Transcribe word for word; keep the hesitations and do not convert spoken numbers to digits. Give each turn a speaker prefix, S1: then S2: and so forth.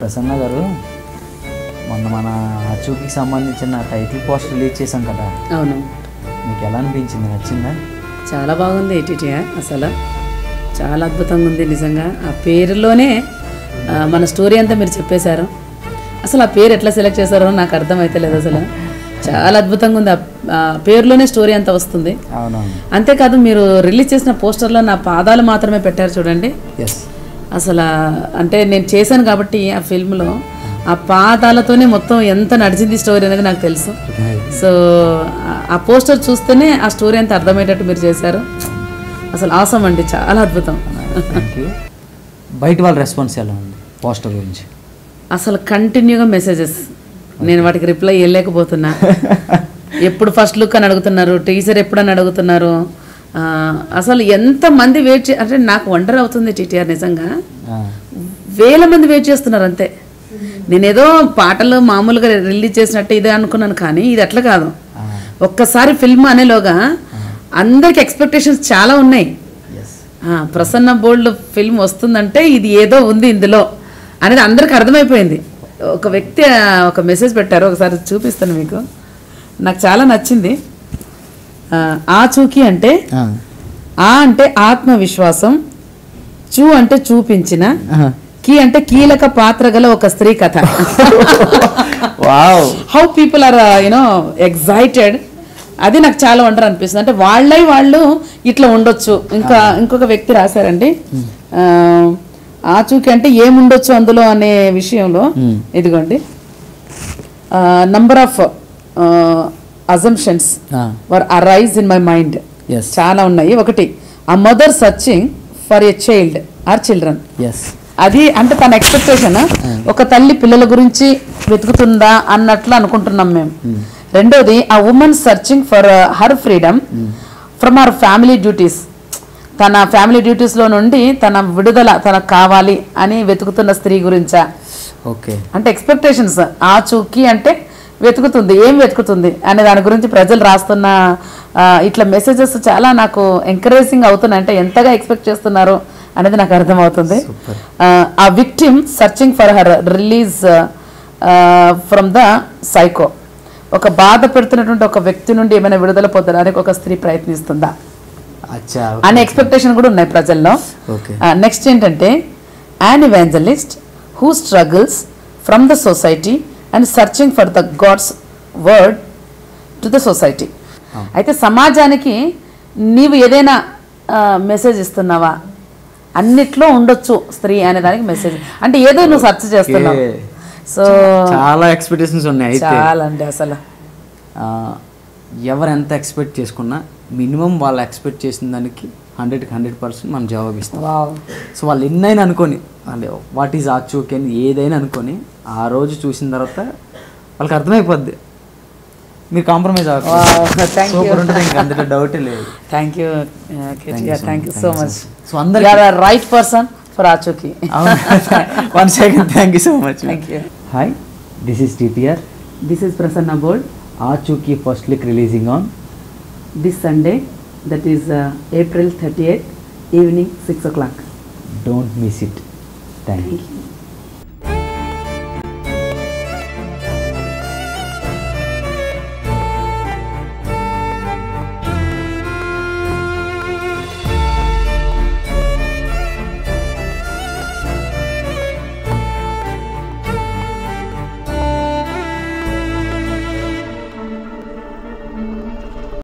S1: ప్రసన్న గారు మొన్న మన అచూకి సంబంధించిన టైటిల్ పోస్టర్ రిలీజ్ చేశాం కదా.
S2: అవును.
S1: మీకు ఎలా అనిపించింది? నచ్చిందా?
S2: చాలా బాగుంది. ఏటీటీఆర్ అసలు చాలా అద్భుతంగా ఉంది నిజంగా. ఆ పేరులోనే మన స్టోరీ అంతా మీరు చెప్పేశారు. అసలు ఆ పేరు ఎట్లా సెలెక్ట్ చేశారో నాకు అర్థమైతే లేదు. అసలు చాలా అద్భుతంగా ఉంది. ఆ పేరులోనే స్టోరీ అంతా వస్తుంది.
S1: అవునవును.
S2: అంతేకాదు మీరు రిలీజ్ చేసిన పోస్టర్లో నా పాదాలు మాత్రమే పెట్టారు చూడండి. అసలు అంటే నేను చేశాను కాబట్టి ఆ ఫిల్మ్లో ఆ పాదాలతోనే మొత్తం ఎంత నడిచింది స్టోరీ అనేది నాకు తెలుసు. సో ఆ పోస్టర్ చూస్తేనే ఆ స్టోరీ అంతా అర్థమయ్యేటట్టు మీరు చేశారు. అసలు ఆసం అండి, చాలా అద్భుతం.
S1: బయట వాళ్ళ రెస్పాన్స్ ఎలా ఉంది పోస్టర్ గురించి?
S2: అసలు కంటిన్యూగా మెసేజెస్, నేను వాటికి రిప్లై ఇవ్వలేకపోతున్నా. ఎప్పుడు ఫస్ట్ లుక్ అని అడుగుతున్నారు, టీజర్ ఎప్పుడని అడుగుతున్నారు. అసలు ఎంతమంది వెయిట్ చే అంటే నాకు వండర్ అవుతుంది. టీటీఆర్ నిజంగా వేల మంది వెయిట్ చేస్తున్నారు అంతే. నేనేదో పాటలు మామూలుగా రిలీజ్ చేసినట్టు ఇదే అనుకున్నాను, కానీ ఇది అట్లా కాదు. ఒక్కసారి ఫిల్మ్ అనేలోగా అందరికి ఎక్స్పెక్టేషన్స్ చాలా ఉన్నాయి. ప్రసన్న బోల్డ్ ఫిల్మ్ వస్తుందంటే ఇది ఏదో ఉంది ఇందులో అనేది అందరికి అర్థమైపోయింది. ఒక వ్యక్తి ఒక మెసేజ్ పెట్టారు, ఒకసారి చూపిస్తాను మీకు. నాకు చాలా నచ్చింది. ఆచూకి అంటే ఆ అంటే ఆత్మవిశ్వాసం, చూ అంటే చూపించిన, కీ అంటే కీలక పాత్ర గల ఒక స్త్రీ కథ. How people are you know excited, అది నాకు చాలా వండర్ అనిపిస్తుంది. అంటే వాళ్ళై వాళ్ళు ఇట్లా ఉండొచ్చు. ఇంకా ఇంకొక వ్యక్తి రాశారండి, ఆచూకి అంటే ఏముండొచ్చు అందులో అనే విషయంలో. ఇదిగోండి, number of assumptions were arise in my mind. చాలా ఉన్నాయి. ఒకటి, ఆ mother searching for a child or children. అది అంటే తన ఎక్స్పెక్టేషన్, ఒక తల్లి పిల్లల గురించి వెతుకుతుందా అన్నట్లు అనుకుంటున్నాం మేము. రెండోది, ఆ women searching for her freedom from her family duties. తన ఫ్యామిలీ డ్యూటీస్లో నుండి తన విడుదల తనకు కావాలి అని వెతుకుతున్న స్త్రీ గురించా. ఓకే, అంటే ఎక్స్పెక్టేషన్స్. ఆచూకి అంటే వెతుకుతుంది, ఏం వెతుకుతుంది అనే దాని గురించి ప్రజలు రాస్తున్న ఇట్లా మెసేజెస్ చాలా నాకు ఎంకరేజింగ్ అవుతున్నాయి. అంటే ఎంతగా ఎక్స్పెక్ట్ చేస్తున్నారు అనేది నాకు అర్థమవుతుంది. ఆ victim searching for her release from the psycho. ఒక బాధ పెడుతున్నటువంటి ఒక వ్యక్తి నుండి ఏమైనా విడుదల పొందడానికి ఒక స్త్రీ ప్రయత్నిస్తుందా అనే ఎక్స్పెక్టేషన్ కూడా ఉన్నాయి ప్రజల్లో. నెక్స్ట్ ఏంటంటే, an evangelist who struggles from the society and searching for the God's word to the society. అయితే సమాజానికి నీవు ఏదైనా మెసేజ్ ఇస్తున్నావా, అన్నిట్లో ఉండొచ్చు స్త్రీ అనే దానికి మెసేజ్. అంటే ఏదో నువ్వు సెర్చ్ చేస్తున్నావు. సో
S1: చాలా ఎక్స్పెక్టేషన్స్ ఉన్నాయి.
S2: చాలా అండి. అసలు
S1: ఎవరు ఎంత ఎక్స్పెక్ట్ చేసుకున్నా మినిమం వాళ్ళు ఎక్స్పెక్ట్ చేసిన దానికి హండ్రెడ్కి హండ్రెడ్ పర్సెంట్ మనం జవాబు ఇస్తాం. సో వాళ్ళు ఎన్నైనా అనుకొని, అంటే వాట్ ఈజ్ ఆచూకి అని ఏదైనా అనుకొని ఆ రోజు చూసిన తర్వాత వాళ్ళకి అర్థమైపోద్ది. మీరు కాంప్రమైజ్ అవ్వకపోతే అందులో డౌటే లేదు.
S2: Thank you thank you so much. So అందరూ right person for Aachuki.
S1: One second, thank you so much.
S2: Thank you.
S1: Hi, this is TTR.
S2: This is Prasanna bold.
S1: Aachuki first look releasing on
S2: this Sunday, that is uh, April thirtieth, evening six o'clock.
S1: Don't miss it. Thank you.